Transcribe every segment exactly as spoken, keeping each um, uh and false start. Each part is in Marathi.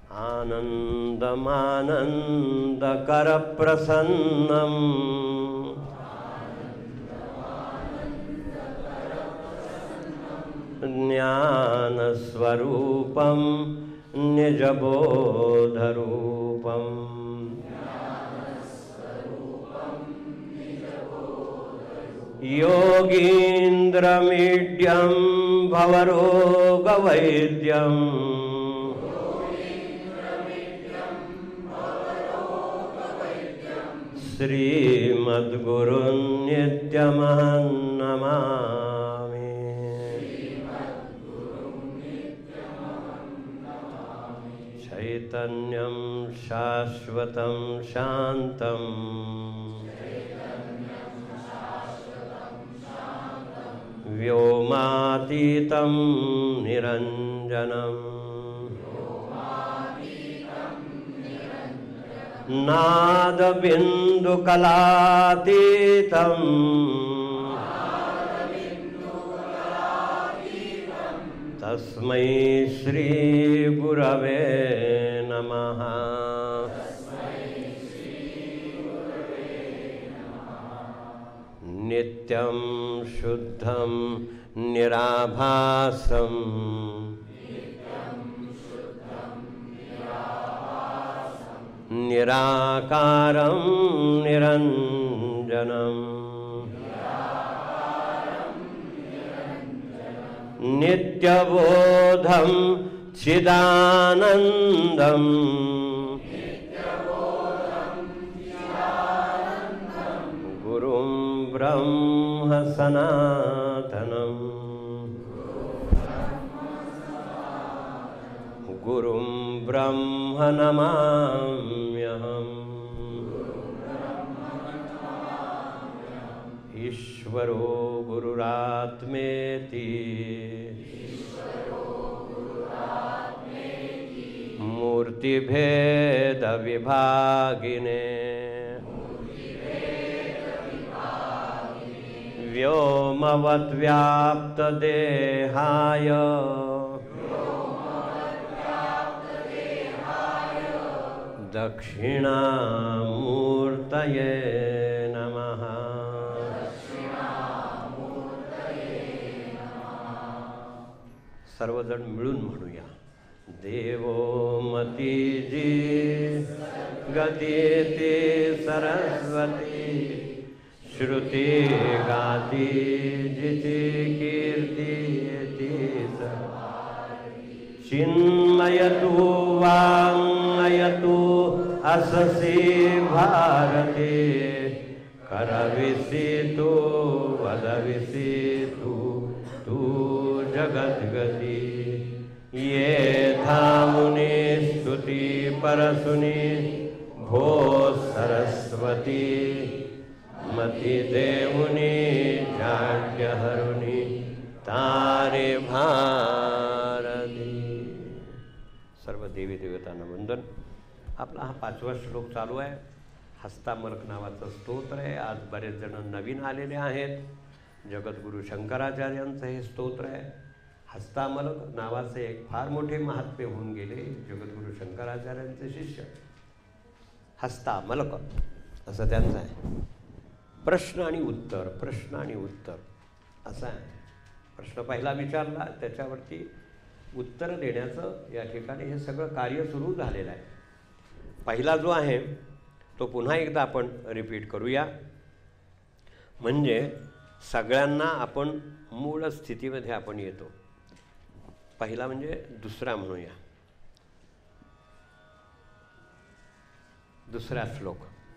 आनन्दमानन्दकरप्रसन्नं ज्ञानस्वरूपं निजबोधरूपम् योगीन्द्रमीड्यं भवरोगवैद्यं श्रीमद्गुरुं नित्यमहं नमामि। चैतन्यं शाश्वतं शान्तं व्योमातीतं निरञ्जनं नादबिन्दुकलातीतं तस्मै श्रीगुरवे नमः। नित्यं शुद्धं निराभासं निराकारं निरञ्जनं नित्यबोधं चिदानन्दं गुरुं ब्रह्म सनातनं गुरुं ब्रह्म नमाम्यहम्। ईश्वरो गुरुरात्मेति मूर्तिभेदविभागिने व्योमवद्व्याप्तदेहाय दक्षिणामूर्तये नमः। सर्वजण मिळून म्हणूया, देवो मतीजी गतीति सरस्वती श्रुती गाती जिची कीर्ती चिन्मयतु वाङ्मयतु अससी भारते करविसितु वदविसितु तू जगद्गति ये धामुनि स्तुति परसुनि भो सरस्वती मति देवुनि जाड्यहरुनि तारे भारती। सर्व देवी देवतांना वंदन। आपला हा पाचवा श्लोक चालू आहे। हस्तामलक नावाचं स्तोत्र आहे। आज बरेच जण नवीन आलेले आहेत। जगद्गुरु शंकराचार्यांचं हे स्तोत्र आहे। हस्तामलक नावाचे एक फार मोठे महात्मे होऊन गेले जगद्गुरु शंकराचार्यांचे शिष्य। हस्तामलक असं त्यांचं आहे। प्रश्न आणि उत्तर, प्रश्न आणि उत्तर असं आहे। प्रश्न पहिला विचारला, त्याच्यावरती उत्तर देण्याचं या ठिकाणी हे सगळं कार्य सुरू झालेलं आहे। पहिला जो आहे तो पुन्हा एकदा आपण रिपीट करूया, म्हणजे सगळ्यांना आपण मूळ स्थितीमध्ये आपण येतो। पहिला म्हणजे दुसरा म्हणूया, दुसरा श्लोक।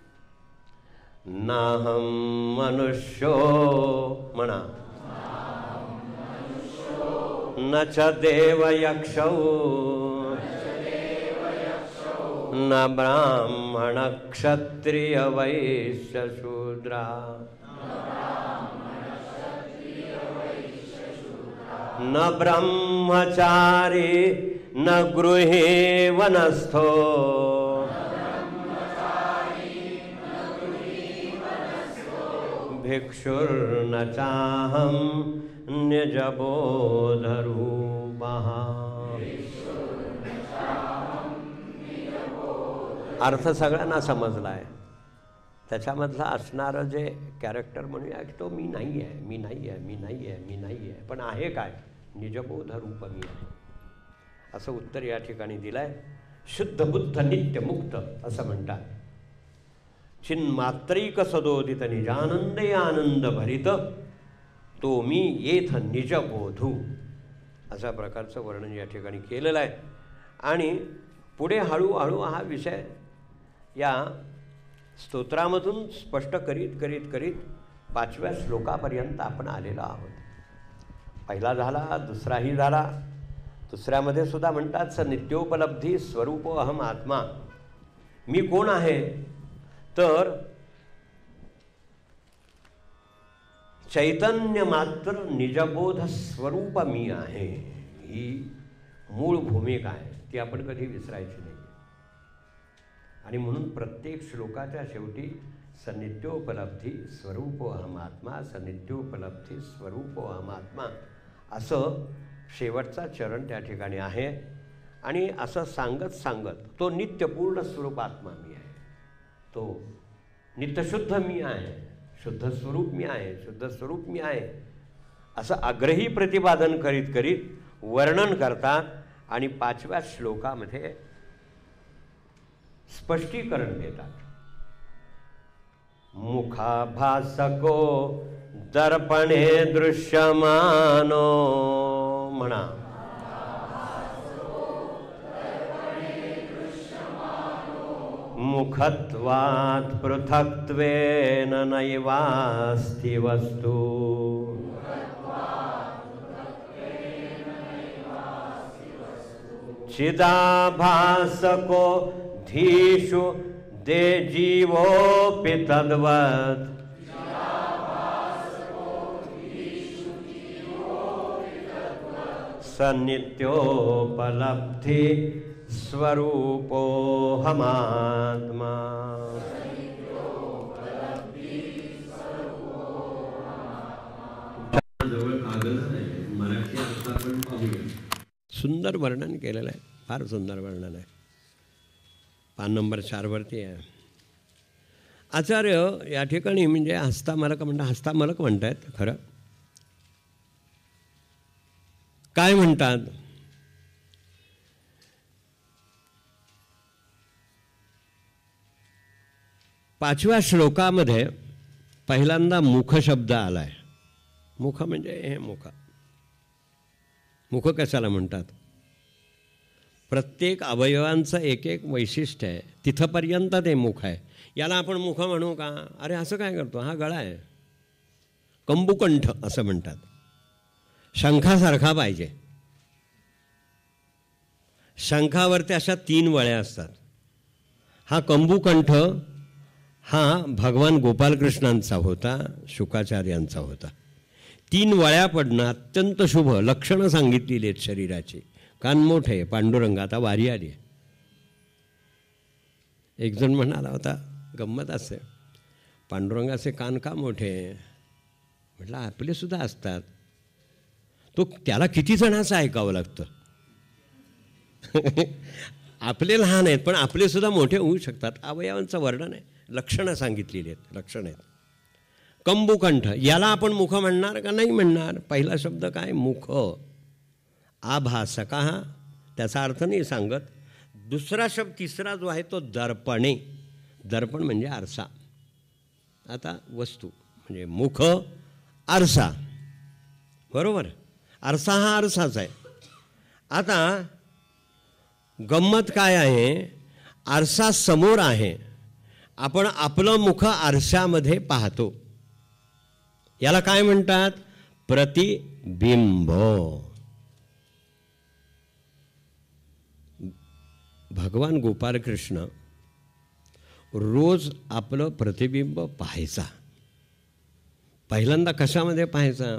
नाहं मनुष्यो म्हणा, न च देवयक्षौ न ब्राह्मण क्षत्रिय वैश्य शूद्रा न ब्रह्मचारी न गृही वनस्थो भिक्षुर्न चाहं निजबोधरूपः। अर्थ सगळ्यांना समजला आहे. त्याच्यामधलं असणारं जे कॅरेक्टर म्हणूया की तो मी नाही आहे, मी नाही आहे, मी नाही आहे, मी नाही आहे, पण आहे काय? निजबोध रूप मी आहे, असं उत्तर या ठिकाणी दिलं आहे. शुद्ध बुद्ध नित्य मुक्त असं म्हणतात. चिन्मात्रैक सदोदित निजानंदे आनंद भरित तो मी येथ निजबोधू अशा प्रकारचं वर्णन या ठिकाणी केलेलं आहे. आणि पुढे हळूहळू हा विषय या स्तोत्रामधून स्पष्ट करीत करीत करीत पाचव्या श्लोकापर्यंत आपण आलेलो आहोत. पहिला झाला, दुसराही झाला. दुसऱ्यामध्ये सुद्धा म्हणतात स नित्योपलब्धी स्वरूपो अहम आत्मा. मी कोण आहे? तर चैतन्य मात्र निजबोध स्वरूप मी आहे, ही मूळ भूमिका आहे. ती आपण कधी विसरायची नाही. आणि म्हणून प्रत्येक श्लोकाच्या शेवटी सनित्योपलब्धी स्वरूपो अहमात्मा, सनित्योपलब्धी स्वरूपो अहमात्मा असं शेवटचा चरण त्या ठिकाणी आहे. आणि असं सांगत सांगत तो नित्यपूर्ण स्वरूपात्मा मी आहे, तो नित्यशुद्ध मी आहे, शुद्ध स्वरूप मी आहे, शुद्ध स्वरूप मी आहे असं आग्रही प्रतिपादन करीत करीत वर्णन करतात. आणि पाचव्या श्लोकामध्ये स्पष्टीकरण देतात. मुखाभासको दर्पणे दृश्यमानो म्हणा. मुखत्वात् पृथक्त्वेन नैवास्ति वस्तु. चिदाभासको धीषु दे जीवोऽपि तद्वत्. सनित्योपलब्धि स्वरूपोऽहमात्मा. सुंदर वर्णन केलेलं आहे, फार सुंदर वर्णन आहे. पान नंबर चारवरती आहे. आचार्य या ठिकाणी म्हणजे हस्तामलक म्हणतात, हस्तामलक म्हणतात खरं. काय म्हणतात? पाचव्या श्लोकामध्ये पहिल्यांदा मुख शब्द आलाय. मुख म्हणजे हे मुख. मुख कशाला म्हणतात? प्रत्येक अवयवांचं एक एक वैशिष्ट्य आहे, तिथंपर्यंत ते मुख आहे. याला आपण मुख म्हणू का? अरे असं काय करतो, हा गळा आहे. कंबुकंठ असं म्हणतात. शंखासारखा पाहिजे. शंखावरती अशा तीन वळ्या असतात. हा कंबुकंठ हा भगवान गोपालकृष्णांचा होता, शुकाचार्यांचा होता. तीन वळ्या पडणं अत्यंत शुभ लक्षणं सांगितलेली आहेत शरीराची. कान मोठे, पांडुरंग. आता वारी आली आहे. एक जण म्हणाला होता, गंमत असते, पांडुरंगाचे कान का मोठे? म्हटलं आपले सुद्धा असतात. तो त्याला किती जणांचं ऐकावं लागतं. आपले लहान आहेत पण आपले सुद्धा मोठे होऊ शकतात. अवयवांचं वर्णन आहे, लक्षणं सांगितलेली आहेत, लक्षणं आहेत. कंबुकंठ याला आपण मुख म्हणणार का नाही म्हणणार? पहिला शब्द काय? मुख. आभासका, त्याचा अर्थ नाही सांगत. दुसरा शब्द तिसरा जो आहे तो दर्पणे. दर्पण म्हणजे आरसा. आता वस्तू म्हणजे मुख, आरसा, बरोबर. आरसा हा आरसाच आहे. आता गंमत काय आहे? आरसा समोर आहे, आपण आपलं मुख आरशामध्ये पाहतो. याला काय म्हणतात? प्रतिबिंब. भगवान गोपालकृष्ण रोज आपलं प्रतिबिंब पाहायचा. पहिल्यांदा कशामध्ये पाहायचा?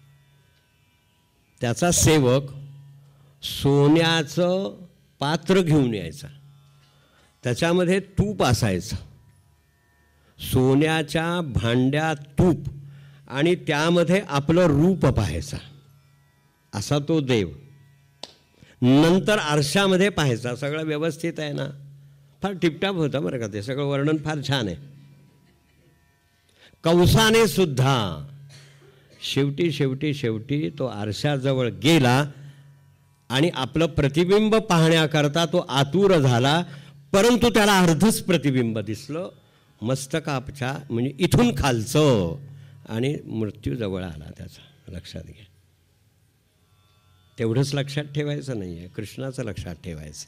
त्याचा सेवक सोन्याचं पात्र घेऊन यायचा, त्याच्यामध्ये तूप असायचं. सोन्याच्या भांड्यात तूप आणि त्यामध्ये आपलं रूप पाहायचा, असा तो देव. नंतर आरशामध्ये पाहायचा, सगळं व्यवस्थित आहे ना, फार टिपटाप होतं बरं का, ते सगळं वर्णन फार छान आहे. कंसाने सुद्धा शेवटी शेवटी शेवटी तो आरशाजवळ गेला आणि आपलं प्रतिबिंब पाहण्याकरता तो आतुर झाला, परंतु त्याला अर्धच प्रतिबिंब दिसलं मस्तकापच्या, म्हणजे इथून खालचं, आणि मृत्यू जवळ आला त्याचा. लक्षात घ्या. तेवढंच लक्षात ठेवायचं नाही आहे, कृष्णाचं लक्षात ठेवायचं.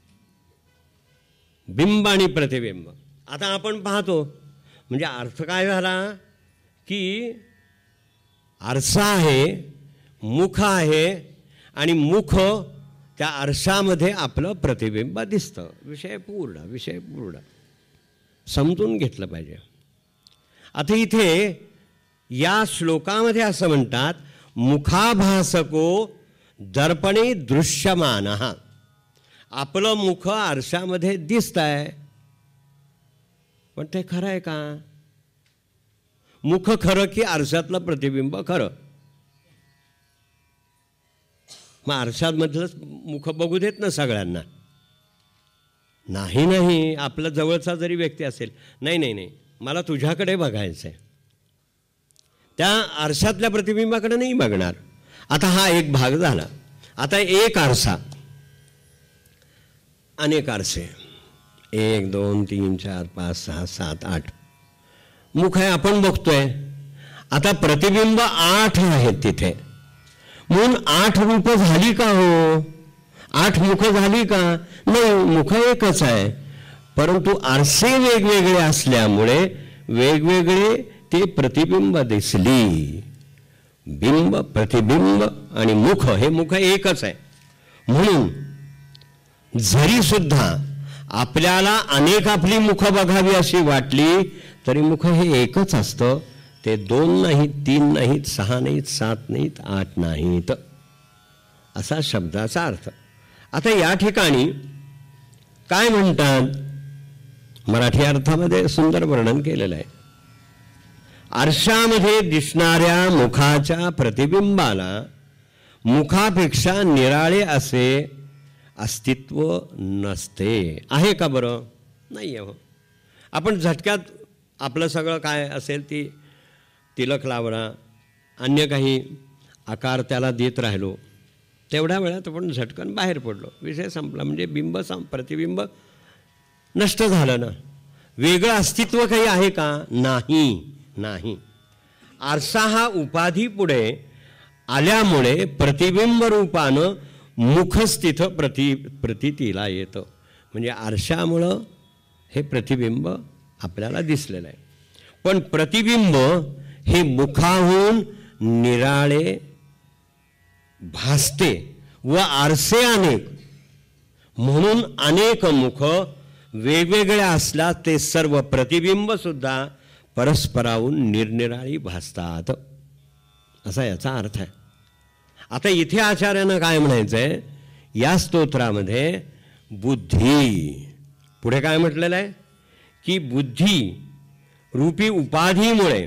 बिंब आणि प्रतिबिंब आता आपण पाहतो, म्हणजे अर्थ काय झाला की आरसा आहे, मुख आहे, आणि मुख त्या आरशामध्ये आपलं प्रतिबिंब दिसतं. विषय पूर्ण, विषय पूर्ण समजून घेतलं पाहिजे. आता इथे या श्लोकामध्ये असं म्हणतात, मुखाभासको दर्पणे दृश्यमान. आपलं मुख आरशामध्ये दिसत आहे, पण ते खरं आहे का? मुख खरं की आरशातलं प्रतिबिंब खरं? मग आरशामधलंच मुख बघू देत ना सगळ्यांना? नाही नाही, आपला जवळचा जरी व्यक्ती असेल, नाही नाही नाही मला तुझ्याकडे बघायचं आहे, त्या आरशातल्या प्रतिबिंबाकडे नाही बघणार. आता हा एक भाग झाला. आता एक आरसा, अनेक आरसे, एक दोन तीन चार पाच सहा सात आठ मुख आहे, आपण बघतोय. आता प्रतिबिंब आठ आहेत तिथे, म्हणून आठ रूप झाली का हो? आठ मुख झाली का? नाही, मुख एकच आहे, परंतु आरसे वेगवेगळे असल्यामुळे वेगवेगळे ते प्रतिबिंब दिसली. बिंब, प्रतिबिंब आणि मुख, हे मुख एकच आहे. म्हणून जरी सुद्धा आपल्याला अनेक आपली मुख बघावी अशी वाटली तरी मुख हे एकच असतं. ते दोन नाहीत, तीन नाहीत, सहा नाहीत, सात नाहीत, आठ नाहीत, असा शब्दाचा अर्थ. आता या ठिकाणी काय म्हणतात, मराठी अर्थामध्ये सुंदर वर्णन केलेलं आहे. आरशामध्ये दिसणाऱ्या मुखाच्या प्रतिबिंबाला मुखापेक्षा निराळे असे अस्तित्व नसते. आहे का बरं? नाही आहे. आपण झटक्यात आपलं सगळं काय असेल ती तिलक लावणं, अन्य काही आकार त्याला देत राहिलो, तेवढ्या वेळात आपण झटकन बाहेर पडलो, विषय संपला. म्हणजे बिंब सं प्रतिबिंब नष्ट झालं ना. वेगळं अस्तित्व काही आहे का? नाही नाही. आरसा हा उपाधी पुढे आल्यामुळे प्रतिबिंब रूपानं मुखच तिथं प्रति प्रतितीला येतं. म्हणजे आरशामुळं हे प्रतिबिंब आपल्याला दिसलेलं आहे. पण प्रतिबिंब हे मुखाहून निराळे भासते व आरसे अनेक, म्हणून अनेक मुख वेगवेगळे असला ते सर्व प्रतिबिंब सुद्धा परस्पराहून निरनिराळी भासतात, असा याचा अर्थ आहे. आता इथे आचार्यानं काय म्हणायचं आहे या स्तोत्रामध्ये, बुद्धी, पुढे काय म्हटलेलं आहे की बुद्धी रूपी उपाधीमुळे,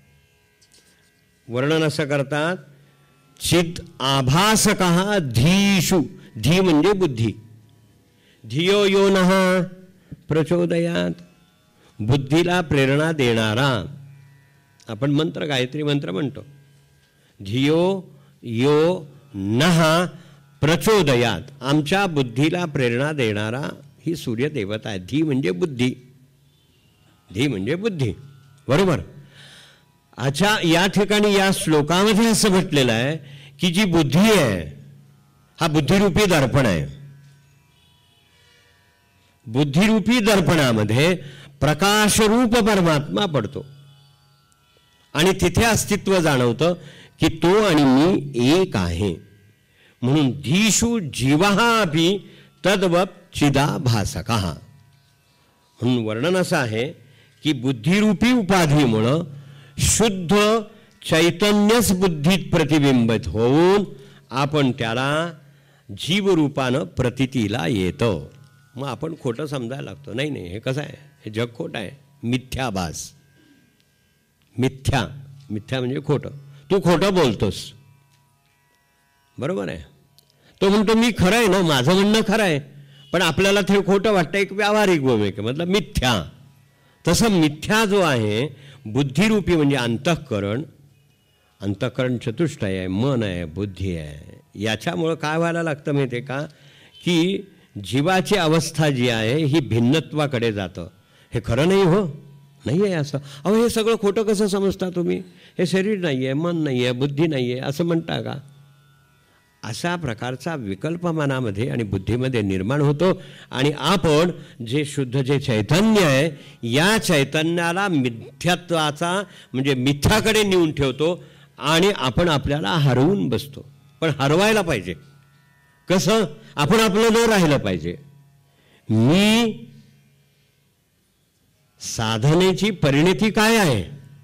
वर्णन असं करतात, चिद आभासकः धीषु, धी म्हणजे बुद्धी, धियो यो नः प्रचोदयात, बुद्धीला प्रेरणा देणारा. आपण मंत्र गायत्री मंत्र म्हणतो, धियो यो नः प्रचोदयात, आमच्या बुद्धीला प्रेरणा देणारा ही सूर्य देवता आहे. धी म्हणजे बुद्धी, धी म्हणजे बुद्धी, बरोबर. अच्छा, या ठिकाणी या श्लोकामध्ये असं म्हटलेलं आहे की जी बुद्धी आहे हा बुद्धिरूपी दर्पण आहे. बुद्धिरूपी दर्पणामध्ये प्रकाशरूप परमात्मा पडतो आणि तिथे अस्तित्व जाणवतं की तो आणि मी एक आहे. म्हणून धीषु जीवः अपि तद्वत् चिदाभासकः. म्हणून वर्णन असं आहे की बुद्धिरूपी उपाधीमुळं शुद्ध चैतन्यच बुद्धीत प्रतिबिंबित होऊन आपण त्याला जीवरूपानं प्रतितीला येतं. मग आपण खोटं समजायला लागतो, नाही नाही हे कसं आहे, हे जग खोटं आहे, मिथ्याभास. मिथ्या, मिथ्या म्हणजे खोटं, तू खोटं बोलतोस, बरोबर आहे. तो म्हणतो मी खरं आहे ना, माझं म्हणणं खरं आहे, पण आपल्याला ते खोटं वाटतं, एक व्यावहारिक भूमिका मतलब मिथ्या. तसं मिथ्या जो आहे बुद्धिरूपी म्हणजे अंतःकरण, अंतःकरण चतुष्टय आहे, मन आहे, बुद्धी आहे. याच्यामुळं काय व्हायला लागतं माहिती आहे का, की जीवाची अवस्था जी आहे ही भिन्नत्वाकडे जातं. हे खरं नाही हो, नाही आहे असं. अहो हे सगळं खोटं कसं समजता तुम्ही? हे शरीर नाही आहे, मन नाही आहे, बुद्धी नाही आहे असं म्हणता का? अशा प्रकारचा विकल्प मनामध्ये आणि बुद्धीमध्ये निर्माण होतो आणि आपण जे शुद्ध जे चैतन्य आहे या चैतन्याला मिथ्यात्वाचा म्हणजे मिथ्याकडे नेऊन ठेवतो आणि आपण आपल्याला हरवून बसतो. पण हरवायला पाहिजे. कसं? आपण आपलं न राहिलं पाहिजे. मी साधनेची परिणती काय आहे?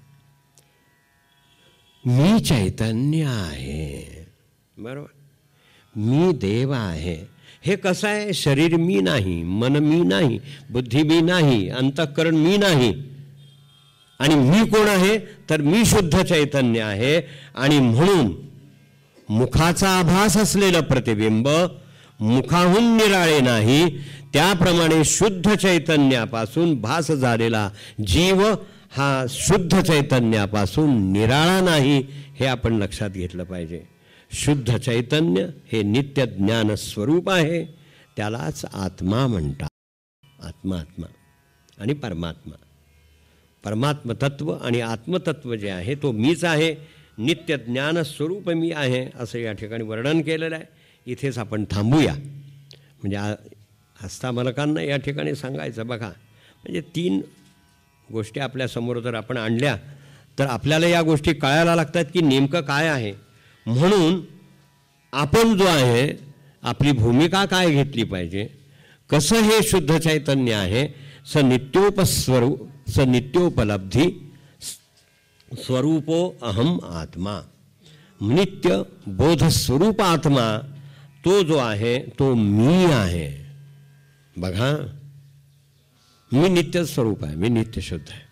मी चैतन्य आहे, बरोबर. मी देव आहे. हे कसं आहे? शरीर मी नाही, मन मी नाही, बुद्धी मी नाही, अंतःकरण मी नाही. आणि मी कोण आहे? तर मी शुद्ध चैतन्य आहे. आणि म्हणून मुखाचा आभास असलेलं प्रतिबिंब मुखाहून निराळे नाही, त्याप्रमाणे शुद्ध चैतन्यापासून भास झालेला जीव हा शुद्ध चैतन्यापासून निराळा नाही, हे आपण लक्षात घेतलं पाहिजे. शुद्ध चैतन्य हे नित्य ज्ञान स्वरूप आहे, त्यालाच आत्मा म्हणतात. आत्मा आत्मा आणि परमात्मा. परमात्म तत्व आणि आत्मतत्व जे आहे तो मीच आहे, नित्य ज्ञान स्वरूप मी आहे असं या ठिकाणी वर्णन केलेलं आहे. इथेच आपण थांबूया. म्हणजे हस्तामलकांना या ठिकाणी सांगायचं बघा, म्हणजे तीन गोष्टी आपल्यासमोर जर आपण आणल्या तर आपल्याला या गोष्टी कळायला लागतात की नेमकं काय आहे. म्हणून आपण जो आहे आपली भूमिका काय घेतली पाहिजे, कसं हे शुद्ध चैतन्य आहे, स नित्योपस्वरूप स नित्योपलब्धी स्वरूपो अहम आत्मा. नित्य बोधस्वरूप आत्मा तो जो आहे तो मी आहे. बघा, मी नित्य स्वरूप आहे, मी नित्य शुद्ध आहे.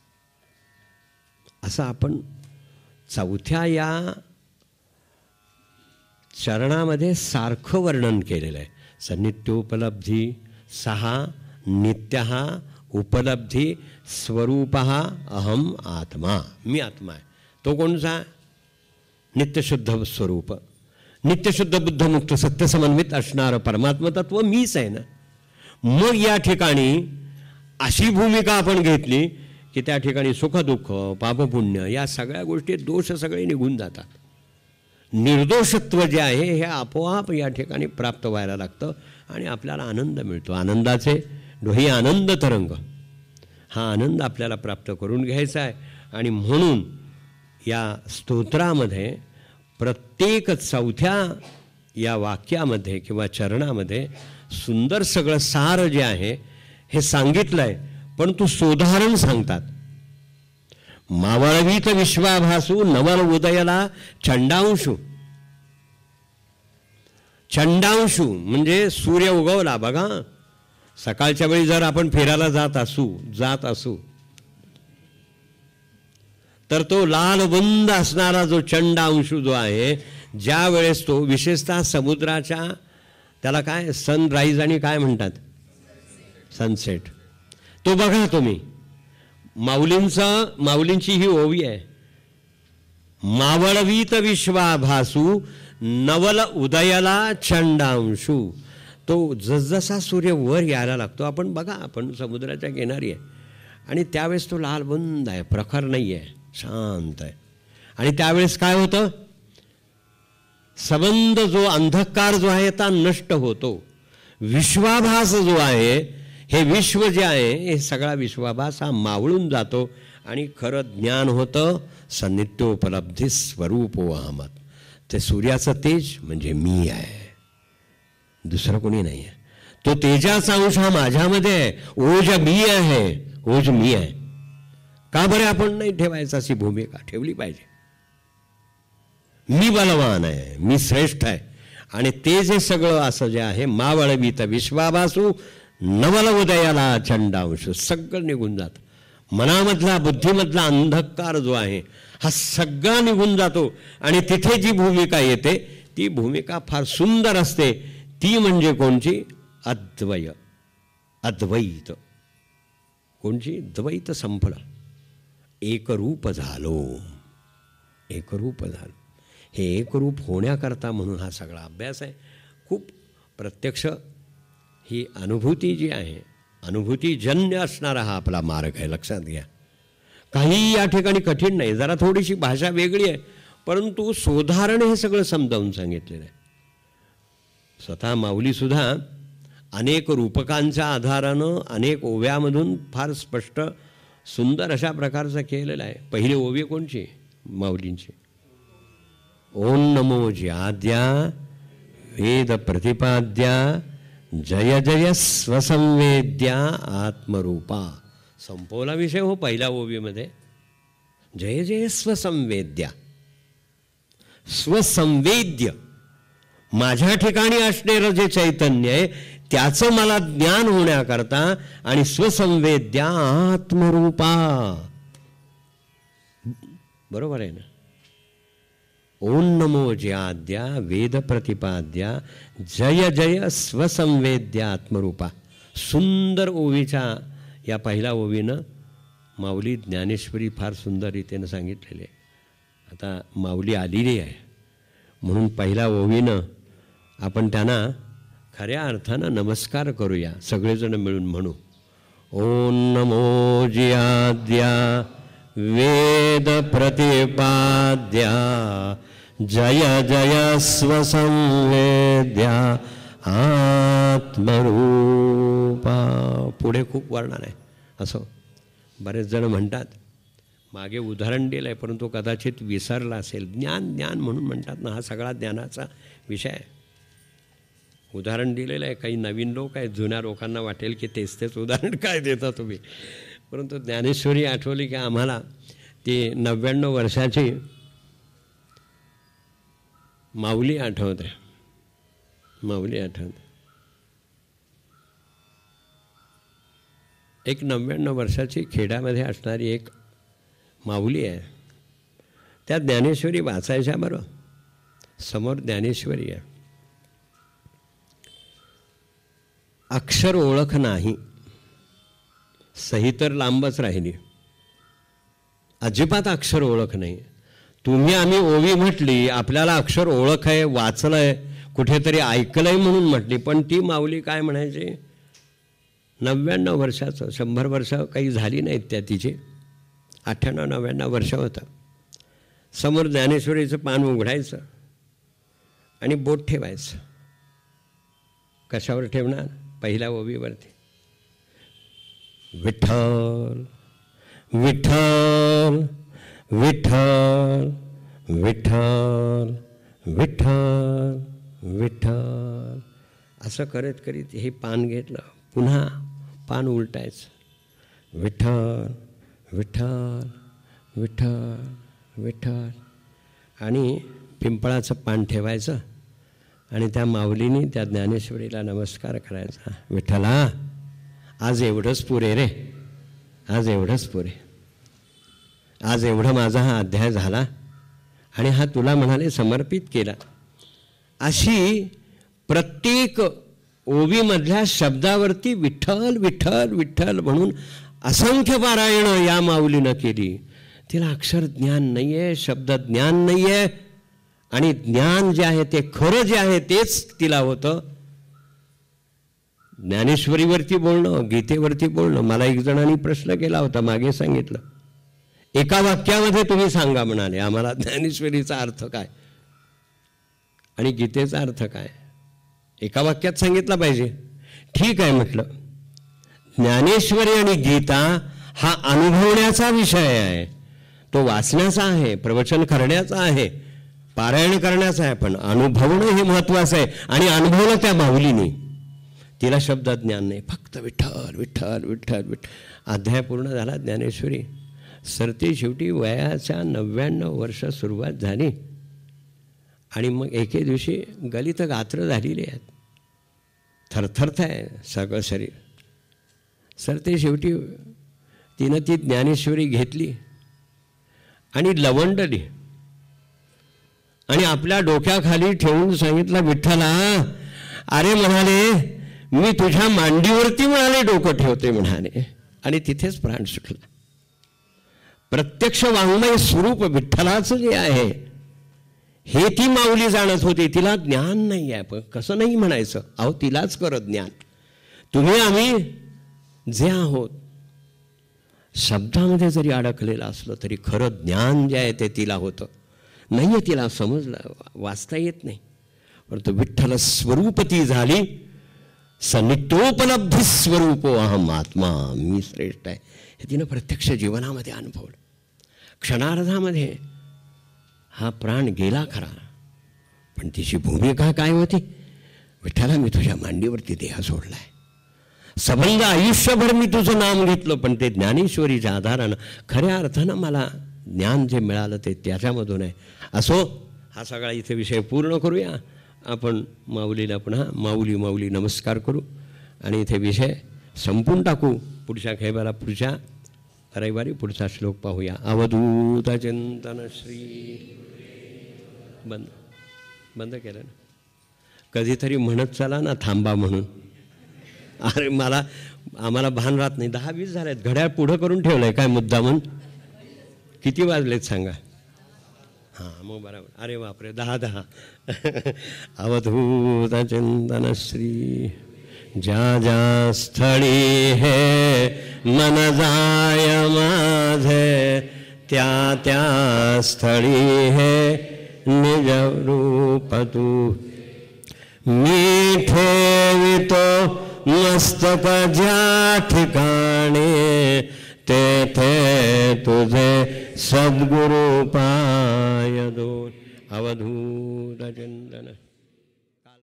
असं आपण चौथ्या या चरणामध्ये सारखं वर्णन केलेलं आहे. सनित्योपलब्धी सहा नित्यः उपलब्धी स्वरूपः अहम आत्मा. मी आत्मा आहे. तो कोणचा? नित्यशुद्ध स्वरूप, नित्यशुद्ध बुद्धमुक्त सत्यसमन्वित असणारं परमात्म तत्व मीच आहे ना. मग या ठिकाणी अशी भूमिका आपण घेतली की त्या ठिकाणी सुखदुःख पापपुण्य या सगळ्या गोष्टी दोष सगळे निघून जातात. निर्दोषत्व जे आहे हे आपोआप या ठिकाणी प्राप्त व्हायला लागतं आणि आपल्याला आनंद मिळतो. आनंदाचे डोही आनंद तरंग, हा आनंद आपल्याला प्राप्त करून घ्यायचा आहे. आणि म्हणून या स्तोत्रामध्ये प्रत्येक चौथ्या या वाक्यामध्ये किंवा चरणामध्ये सुंदर सगळं सार जे आहे हे सांगितलं आहे, परंतु सोदाहरण सांगतात. मावळवीत विश्वाभासू नवल उदयला चंडांशू. चंडांशू म्हणजे सूर्य उगवला. बघा, सकाळच्या वेळी जर आपण फिरायला जात असू जात असू तर तो लाल बुंद असणारा जो चंडांशू जो आहे, ज्या वेळेस तो विशेषतः समुद्राच्या त्याला काय सनराईज आणि काय म्हणतात सनसेट, तो बघा तुम्ही. माऊलींचं माऊलींची ही ओवी आहे. मावळवीत विश्वाभासू नवल उदयला चंडांशू. तो जसजसा सूर्य वर यायला लागतो, आपण बघा आपण समुद्राच्या किनारी आहे आणि त्यावेळेस तो लालबुंद आहे, प्रखर नाही आहे, शांत आहे. आणि त्यावेळेस काय होतं, सबंध जो अंधकार जो आहे तो नष्ट होतो. विश्वाभास जो आहे, हे विश्व जे आहे हे सगळा विश्वाभास हा मावळून जातो आणि खरं ज्ञान होतं सनित्योपलब्धी स्वरूपो अहमत. ते सूर्याचं तेज म्हणजे मी आहे, दुसरं कोणी नाही आहे. तो तेजाचा अंश हा माझ्यामध्ये आहे. ओज मी आहे, ओज मी आहे. का बरं आपण नाही ठेवायचं? अशी भूमिका ठेवली पाहिजे. मी बलवान आहे, मी श्रेष्ठ आहे. आणि ते जे सगळं असं जे आहे मावळवीत विश्वाभासू नवल उदयाला चंडांश, सगळं निघून जातं. मनामधला बुद्धीमधला अंधकार जो आहे हा सगळा निघून जातो आणि तिथे जी भूमिका येते ती भूमिका फार सुंदर असते. ती म्हणजे कोणची? अद्वय अद्वैत कोणची द्वैत संपलं, एकरूप झालो, एकरूप झालो. हे एकरूप होण्याकरता म्हणून हा सगळा अभ्यास आहे. खूप प्रत्यक्ष ही अनुभूती जी आहे, अनुभूतीजन्य असणारा हा आपला मार्ग आहे, लक्षात घ्या. काही या ठिकाणी कठीण नाही, जरा थोडीशी भाषा वेगळी आहे, परंतु सोधारण हे सगळं समजावून सांगितलेलं आहे. स्वतः माऊलीसुद्धा अनेक रूपकांच्या आधारानं अनेक ओव्यामधून फार स्पष्ट सुंदर अशा प्रकारचं केलेलं आहे. पहिली ओवी कोणची? माऊलींची. ओम नमो ज्याद्या वेद प्रतिपाद्या जय जय स्वसंवेद्या आत्मरूपा. संपवला विषय हो पहिल्या ओवीमध्ये. जय जय स्वसंवेद्या, स्वसंवेद्य माझ्या ठिकाणी असणारं जे चैतन्य आहे त्याचं मला ज्ञान होण्याकरता, आणि स्वसंवेद्या आत्मरूपा. बरोबर आहे ना? ओम नमो ज्याद्या वेद प्रतिपाद्या जय जय स्वसंवेद्या आत्मरूपा. सुंदर ओवीच्या या पहिल्या ओवीनं माऊली ज्ञानेश्वरी फार सुंदर रीतीनं सांगितलेली आहे. आता माऊली आलेली आहे म्हणून पहिल्या ओवीनं आपण त्यांना खऱ्या अर्थानं नमस्कार करूया, सगळेजण मिळून म्हणू. ओम नमो ज्याद्या वेद प्रतिपाद्या जय जय स्वसंवेद्या आत्मरूपा. पुढे खूप वर्णन आहे. असं बरेच जण म्हणतात, मागे उदाहरण दिलं आहे परंतु कदाचित विसरला असेल. ज्ञान ज्ञान म्हणून म्हणतात ना, हा सगळा ज्ञानाचा विषय आहे. उदाहरण दिलेलं आहे. काही नवीन लोक आहेत, जुन्या लोकांना वाटेल की तेच तेच उदाहरण काय देता तुम्ही, परंतु ज्ञानेश्वरी आठवली की आम्हाला ती नव्याण्णव वर्षाची माऊली आठवते. माऊली आठवते. एक नव्याण्णव वर्षाची खेड्यामध्ये असणारी एक माऊली आहे. त्या ज्ञानेश्वरी वाचायच्या बरं. समोर ज्ञानेश्वरी आहे. अक्षर ओळख नाही, सही तर लांबच राहिली. अजिबात अक्षर ओळख नाही. तुम्ही आम्ही ओवी म्हटली, आपल्याला अक्षर ओळख आहे, वाचलं आहे, कुठेतरी ऐकलं आहे म्हणून म्हटली. पण ती माऊली काय म्हणायची? नव्याण्णव वर्षाचं, शंभर वर्ष काही झाली नाहीत त्या तिची, अठ्ठ्याण्णव नव्याण्णव वर्ष होतं. समोर ज्ञानेश्वरीचं पान उघडायचं आणि बोट ठेवायचं. कशावर ठेवणार? पहिल्या ओवीवरती. विठ्ठल विठ्ठल विठ्ठल विठ्ठल विठ्ठल विठ्ठल असं करत करीत हे पान घेतलं. पुन्हा पान उलटायचं. विठ्ठल विठ्ठल विठ्ठल विठ्ठल आणि पिंपळाचं पान ठेवायचं आणि त्या माऊलीने त्या ज्ञानेश्वरीला नमस्कार करायचा. विठ्ठला, आज एवढंच पुरे रे, आज एवढंच पुरे. आज एवढं माझा हा अध्याय झाला आणि हा तुला म्हणाले समर्पित केला. अशी प्रत्येक ओवीमधल्या शब्दावरती विठ्ठल विठ्ठल विठ्ठल म्हणून असंख्य पारायणं या माऊलीनं केली. तिला अक्षर ज्ञान नाही आहे, शब्द ज्ञान नाही आहे, आणि ज्ञान जे आहे ते खरं जे आहे तेच तिला होतं. ज्ञानेश्वरीवरती बोलणं, गीतेवरती बोलणं. मला एक जणांनी प्रश्न केला होता, मागे सांगितलं, एका वाक्यामध्ये तुम्ही सांगा म्हणाले आम्हाला ज्ञानेश्वरीचा अर्थ काय आणि गीतेचा अर्थ काय. एका वाक्यात सांगितलं पाहिजे. ठीक आहे म्हटलं. ज्ञानेश्वरी आणि गीता हा अनुभवण्याचा विषय आहे, तो वाचण्याचा आहे, प्रवचन करण्याचा आहे, पारायण करण्याचं आहे, पण अनुभवणं हे महत्त्वाचं आहे. आणि अनुभवलं त्या माऊलीने. तिला शब्द ज्ञान नाही, फक्त विठ्ठल विठ्ठल विठ्ठल विठ्ठल. अध्याय पूर्ण झाला ज्ञानेश्वरी. सरते शेवटी वयाच्या नव्याण्णव वर्ष सुरुवात झाली आणि मग एके दिवशी गलित गात्र झालेली आहेत, थरथरत आहे सगळं शरीर. सरते शेवटी तिनं ती ज्ञानेश्वरी घेतली आणि लवंडली आणि आपल्या डोक्याखाली ठेवून सांगितलं, विठ्ठला, अरे म्हणाले मी तुझ्या मांडीवरती म्हणाले डोकं ठेवते म्हणाले, आणि तिथेच प्राण सुटला. प्रत्यक्ष वाङ्मय स्वरूप विठ्ठलाचं जे आहे हे ती माऊली जाणत होती. तिला ज्ञान नाही आहे, पण कसं नाही म्हणायचं, अहो तिलाच करत ज्ञान. तुम्ही आम्ही जे आहोत शब्दामध्ये जरी अडकलेलं असलं तरी खरं ज्ञान जे आहे ते तिला होतं. नाही आहे तिला समजलं, वाचता येत नाही, परंतु विठ्ठल स्वरूप ती झाली. सनित्योपलब्धी स्वरूपो अहम आत्मा, मी श्रेष्ठ आहे, हे तिनं प्रत्यक्ष जीवनामध्ये अनुभवलं. क्षणार्धामध्ये हा प्राण गेला खरा, पण तिची भूमिका काय होती? विठ्ठला मी तुझ्या मांडीवरती देह सोडलाय, सबंध आयुष्यभर मी तुझं नाम घेतलं, पण ते ज्ञानेश्वरीच्या आधारानं खऱ्या अर्थानं मला ज्ञान जे मिळालं ते त्याच्यामधून आहे. असो, हा सगळा इथे विषय पूर्ण करूया. आपण माऊलीला पुन्हा माऊली माऊली नमस्कार करू आणि इथे विषय संपून टाकू. पुढच्या खेळाला पुढच्या रविवारी पुढचा श्लोक पाहूया. अवधूत चिंतन श्री. बंद बंद केलं ना, कधीतरी म्हणत चला ना थांबा म्हणून. अरे मला आम्हाला भान राहत नाही. दहा वीस झाले आहेत, घड्याळ पुढं करून ठेवलं आहे काय मुद्दामून? किती वाजलेत सांगा? हां मग बरोबर. अरे बापरे, दहा दहा. अवधूत चिंतन श्री. ज्या ज्या स्थळी हे मन जाय माझे, त्या त्या स्थळी हे निज रूप तू. मी ठेवितो मस्तक ज्या ठिकाणी, तेथे तुझे सद्गुरु पाय दोन. अवधूत चिंतन.